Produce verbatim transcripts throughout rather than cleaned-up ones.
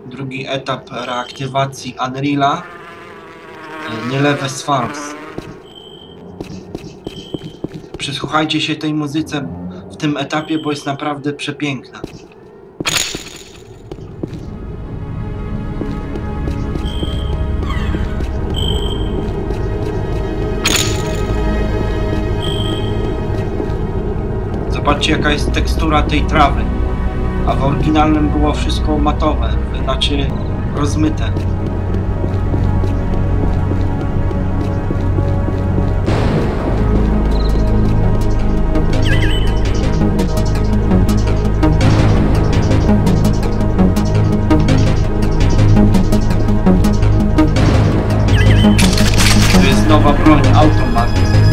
Drugi etap reaktywacji Unreala. Nieleves Farms. Przysłuchajcie się tej muzyce w tym etapie, bo jest naprawdę przepiękna. Zobaczcie, jaka jest tekstura tej trawy. A w oryginalnym było wszystko matowe, znaczy rozmyte. Tu jest nowa broń, automat.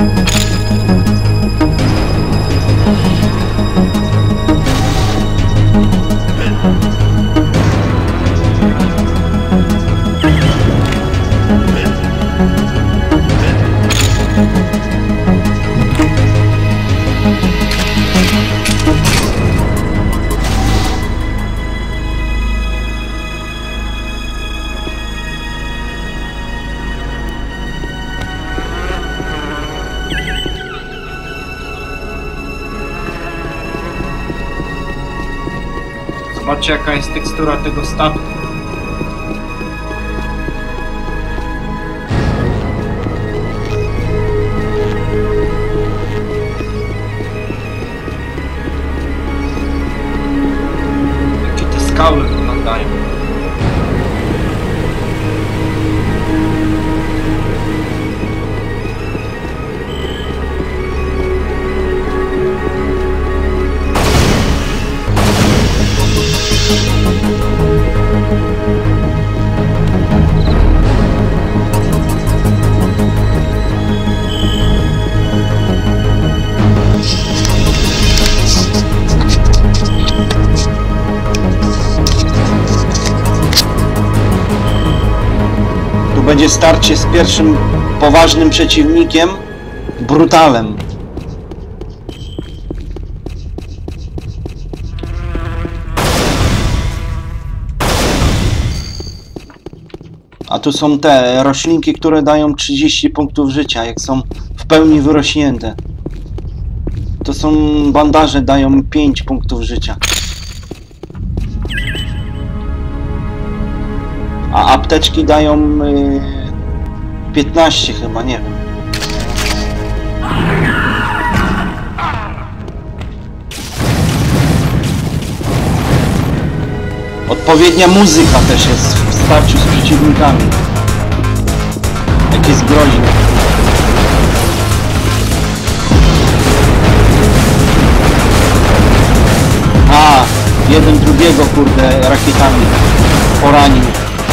Zobaczcie, jaka jest tekstura tego statku. Jakie te skały wyglądają. Tu będzie starcie z pierwszym poważnym przeciwnikiem, Brutalem. A tu są te roślinki, które dają trzydzieści punktów życia, jak są w pełni wyrośnięte. To są bandaże, dają pięć punktów życia. A apteczki dają yy, piętnaście chyba, nie wiem. Odpowiednia muzyka też jest w starciu z przeciwnikami. Jak jest groźny. A, jeden drugiego, kurde, rakietami poranił.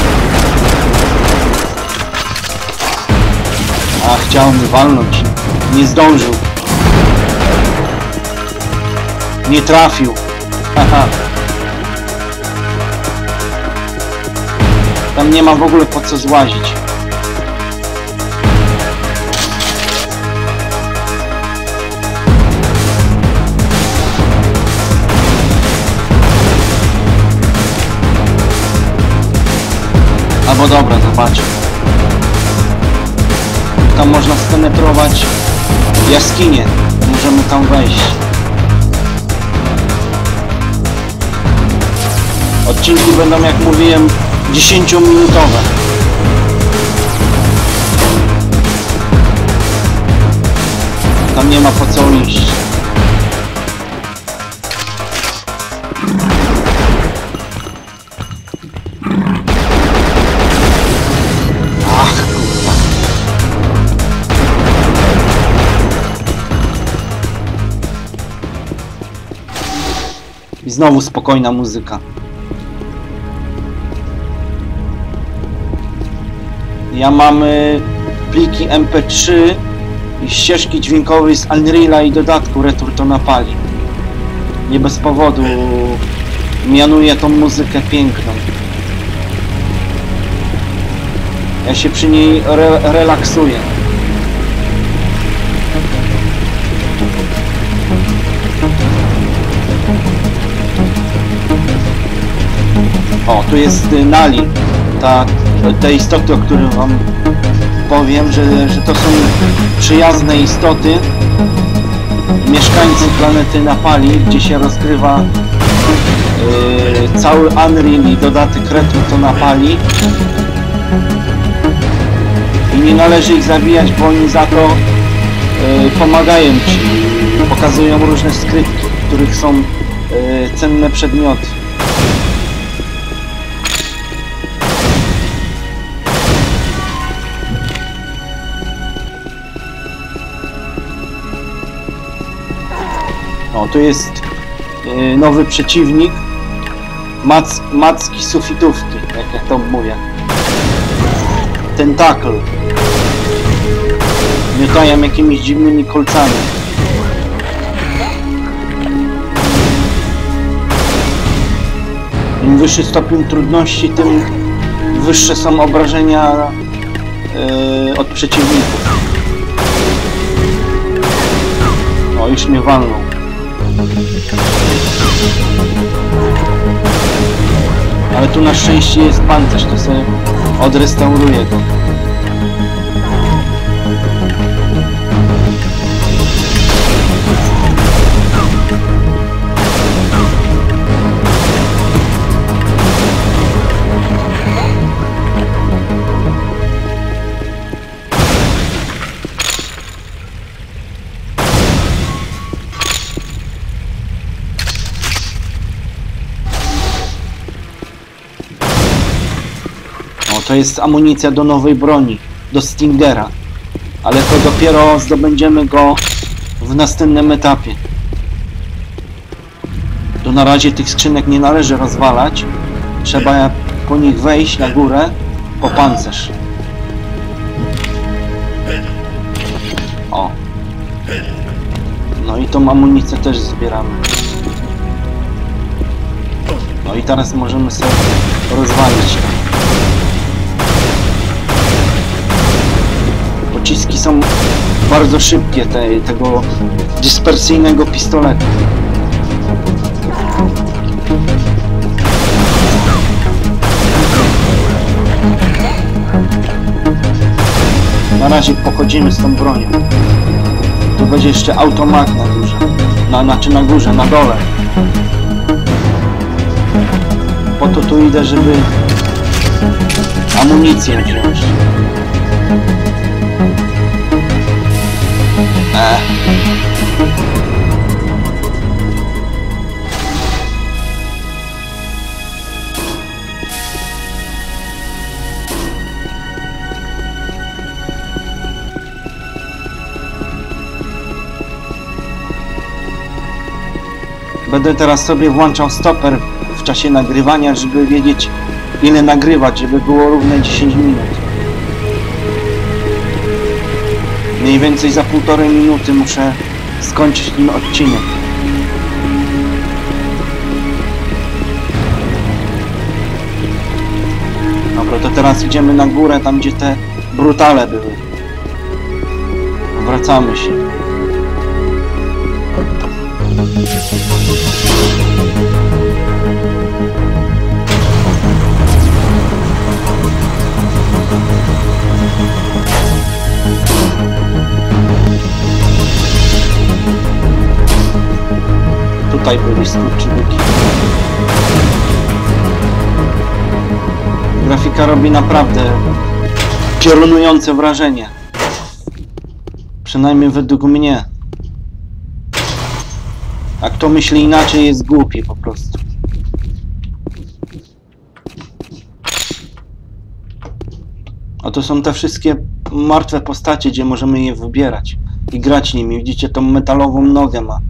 A, chciał mnie walnąć. Nie zdążył. Nie trafił. Haha. Tam nie ma w ogóle po co złazić. Albo dobra, zobaczę. Tam można spenetrować jaskinię. Możemy tam wejść. Odcinki będą, jak mówiłem, dziesięciominutowe. Tam nie ma po co iść. Ach, kurwa. I znowu spokojna muzyka. Ja mam y, pliki M P trzy i ścieżki dźwiękowej z Unreala i dodatku Return to Napali. Nie bez powodu mianuję tą muzykę piękną. Ja się przy niej re relaksuję. O, tu jest y, Nali, ta, te istoty, o których wam powiem, że, że to są przyjazne istoty, mieszkańcy planety Napali, gdzie się rozgrywa y, cały Unreal i dodatek Return to Napali. I nie należy ich zabijać, bo oni za to y, pomagają ci, pokazują różne skrypki, w których są y, cenne przedmioty. O, tu jest y, nowy przeciwnik, Mac, macki sufitówki, jak ja to mówię. Tentakl. Miotają jakimiś dziwnymi kolcami. Im wyższy stopień trudności, tym wyższe są obrażenia yy, od przeciwników. O, już mnie walną. Ale tu na szczęście jest pancerz, to sobie odrestauruję go. To jest amunicja do nowej broni, do Stingera, ale to dopiero zdobędziemy go w następnym etapie. To na razie tych skrzynek nie należy rozwalać, trzeba po nich wejść na górę po pancerz. O. No i tą amunicję też zbieramy. No i teraz możemy sobie rozwalić. Pociski są bardzo szybkie, te, tego dyspersyjnego pistoletu. Na razie pochodzimy z tą bronią. Tu będzie jeszcze automat na górze. Na, znaczy na górze, na dole. Po to tu idę, żeby amunicję wziąć. Eee. Będę teraz sobie włączał stoper w czasie nagrywania, żeby wiedzieć, ile nagrywać, żeby było równe dziesięć minut. Mniej więcej za półtorej minuty muszę skończyć ten odcinek. Dobra, to teraz idziemy na górę, tam gdzie te brutale były. Wracamy się. Tutaj byli skurczybyki. Grafika robi naprawdę piorunujące wrażenie. Przynajmniej według mnie. A kto myśli inaczej, jest głupi po prostu. A to są te wszystkie martwe postacie, gdzie możemy je wybierać i grać nimi. Widzicie, tą metalową nogę ma.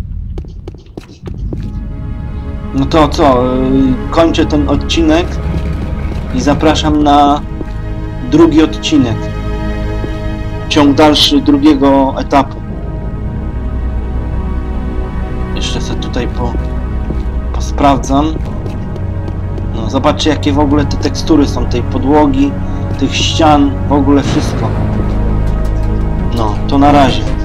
No to co, kończę ten odcinek i zapraszam na drugi odcinek. Ciąg dalszy drugiego etapu. Jeszcze sobie tutaj po, posprawdzam. No, zobaczcie, jakie w ogóle te tekstury są tej podłogi, tych ścian, w ogóle wszystko. No, to na razie.